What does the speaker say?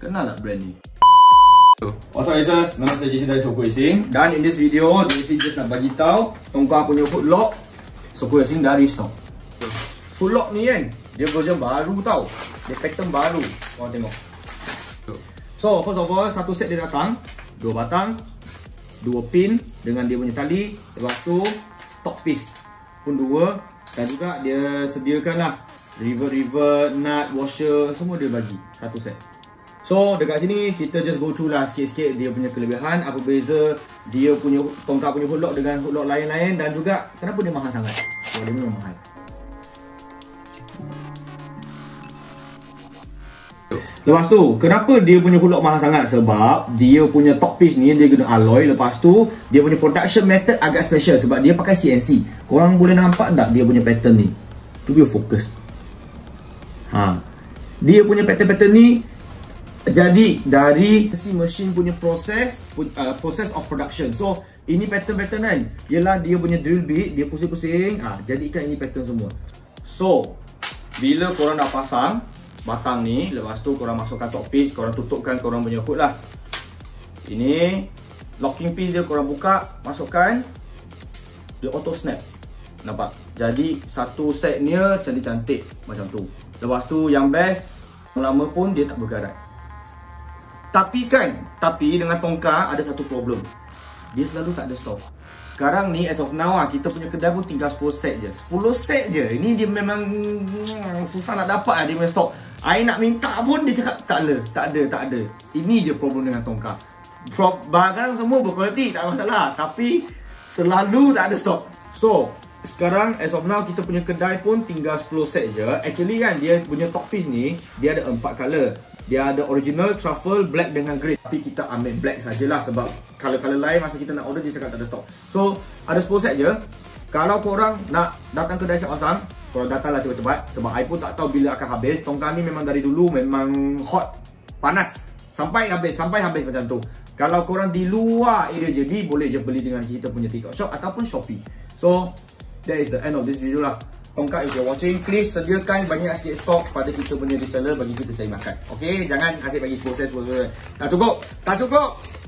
Kenal tak brand ni? What's up guys, nama saya Jason dari Soko Racing. Dan in this video, Jason just nak bagi tahu Tongkar punya hood lock Soko Racing dari stock. Hood lock ni kan, dia version baru tau. Dia pattern baru. Korang tengok. So first of all, satu set dia datang 2 batang, 2 pin dengan dia punya tali. Lepas tu top piece pun 2. Dan juga dia sediakan lah rivet, nut, washer, semua dia bagi satu set. So dekat sini kita just go through lah sikit-sikit dia punya kelebihan, apa beza dia punya Tongkar punya hood lock dengan hood lock lain-lain, dan juga kenapa dia mahal sangat. So dia memang mahal. Lepas tu, kenapa dia punya hood lock mahal sangat? Sebab dia punya top piece ni dia guna alloy. Lepas tu, dia punya production method agak special sebab dia pakai CNC. Korang boleh nampak tak dia punya pattern ni? To be focus. Dia punya pattern ni jadi dari si mesin punya proses of production. So ini pattern kan, ialah dia punya drill bit, dia pusing-pusing, jadikan ini pattern semua. So bila korang dah pasang batang ni, lepas tu korang masukkan top piece, korang tutupkan korang punya hood lah. Ini locking piece dia, korang buka, masukkan, dia auto snap. Nampak? Jadi satu setnya cantik-cantik macam tu. Lepas tu yang best, lama pun dia tak berkarat. Tapi dengan Tongkar ada satu problem. Dia selalu tak ada stok. Sekarang ni as of now kita punya kedai pun tinggal 10 set je. 10 set je. Ini dia memang susah nak dapat dia punya stok. I nak minta pun dia cakap tak ada. Ini je problem dengan Tongkar. Barang semua berkualiti, tak masalah, tapi selalu tak ada stok. So sekarang as of now kita punya kedai pun tinggal 10 set je. Actually kan dia punya top piece ni dia ada 4 color. Dia ada original, truffle, black dengan grey. Tapi kita ambil black sajalah sebab color-color lain masa kita nak order dia cakap tak ada stok. So ada 10 set je. Kalau korang nak datang kedai siap pasang, korang datanglah cepat-cepat sebab I pun tak tahu bila akan habis. Tongkar ni memang dari dulu memang hot, panas sampai habis macam tu. Kalau korang di luar area JB, boleh je beli dengan kita punya TikTok shop ataupun Shopee. So that is the end of this video lah. Tongkar, if you're watching, please sediakan banyak sikit stok pada kita punya reseller bagi kita cari makan. Okay, jangan asyik bagi 10 set. Tak cukup.